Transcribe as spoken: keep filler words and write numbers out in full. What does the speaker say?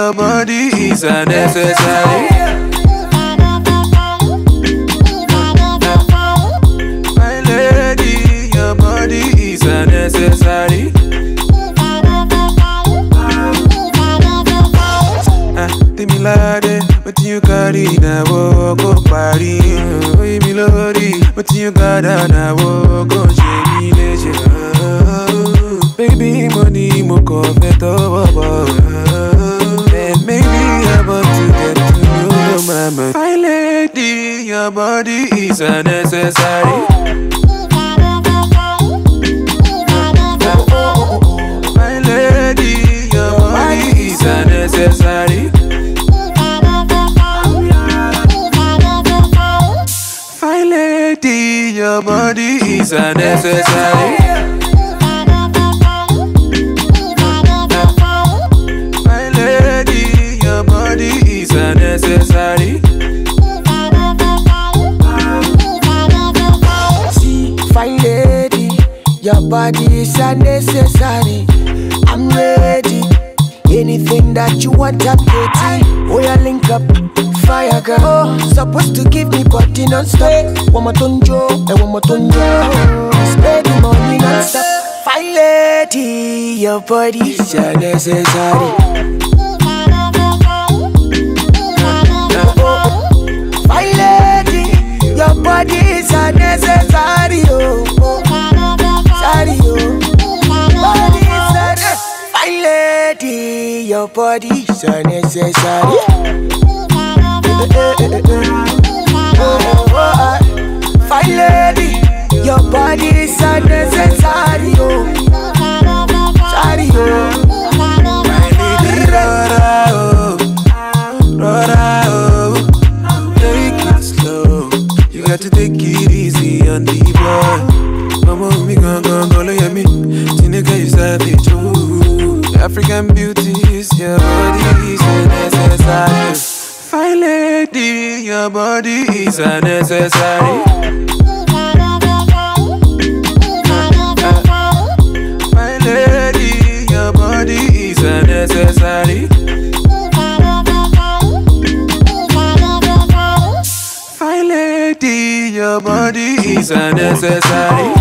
your body is unnecessary. My lady, your body is unnecessary. Timilade, but you carry na walk up party. We melody, but you got na walk on Jamie Legend. Baby, money mo covet over. And maybe I'm about to get to know your mama. My lady, your body is unnecessary. My lady, your body is unnecessary. Your body is unnecessary. My lady, your body is unnecessary. See, fine lady, your body is unnecessary. I'm ready. Anything that you want, I'm ready. Oh, yeah, link up. Fire girl, oh, supposed to give me body non-stop. One more tonjo, and one more tonjo. Spend the money non-stop. Fine lady, your body is unnecessary. Fine lady, your body is unnecessary. Oh, sorry, oh. Body is unnecessary. Fine lady, your body is unnecessary. Fine lady, your body is unnecessary. Oh, sorry, oh. My lady, Rora, oh, Rora, oh. Take it slow. You got to take it easy on the boy. Mama, me gon' gon' go look at me. Tineka, you savage, oh. African beauties, your body is unnecessary. My lady, your body is unnecessary. My lady, your body is unnecessary. My lady, your body is unnecessary.